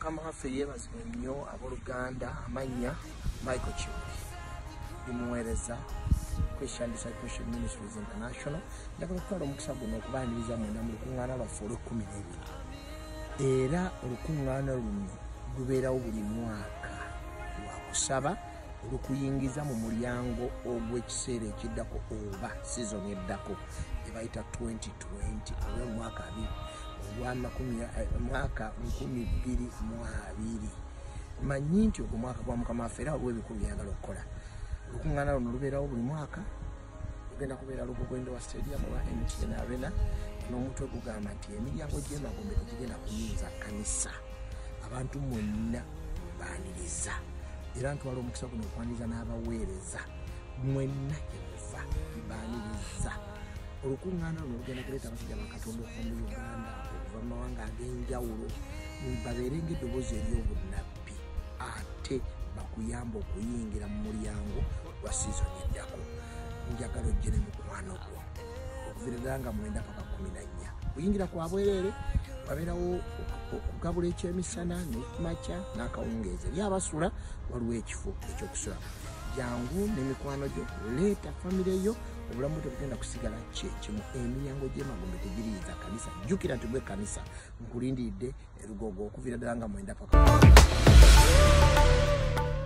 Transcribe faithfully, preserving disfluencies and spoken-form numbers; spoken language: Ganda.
mukama waffe yeebazibwe nnyo abooluganda amannya Michael Kiwuli bimuweereza Christian Discipleship Ministries International njagala okutwala omukisa guno okubaaniriza mwenda mu lukuŋŋaana lwaffe olw'ekkumi n'ebiri era olukuŋŋaana luno lubeerawo buli mwaka lwa kusaba olukuyingiza mu mulyango ogw'ekiseera ekiddako oba season eddako ebayita twenty twenty olw'omwaka abiri olw'amwaka nkumi bbiri mu abiri manyi nti ogwo mwaka gwa mukama waffe era waliwo ebikulu byagala okukola olukuŋŋaana luno lubeerawo buli mwaka lugenda kubeera Lugogwendo wa stadium oba M T N Arena n'omutwe gugamba nti emiryango gy'emagombe tegigenda kuyinza kanisa abantu mwenna baaniriza era ntwala omukisa guno okwaniriza n'abaweereza mwenna emuva baaniriza olukuŋŋaana luno lugenda kuleeta abasajja ba Katonda okuva mu Uganda okuva mu mawanga ag'enjawulo babeere ng'eddoboozi ery'obunnabbi ate bakuyamba okuyingira mu mulyango gwa season eddako njagala ojje ne mukwano gwo okuviira ddala nga mwenda paka kumi na nnya kuyingira kwa bwereere wabeerawo okugabula ekyemisana n'ekumakya n'akawungeezi eri abasula waliwo ekifo ekyokusula jangu n'emikwano gyo leeta famire yo obulamu bwe tebugenda kusigala kyekimu emiryango gy'emagombe tegiriyiza kanisa jjukira nti gwe kanisa nkulindiridde erugogo okuviira ddala nga mwenda paka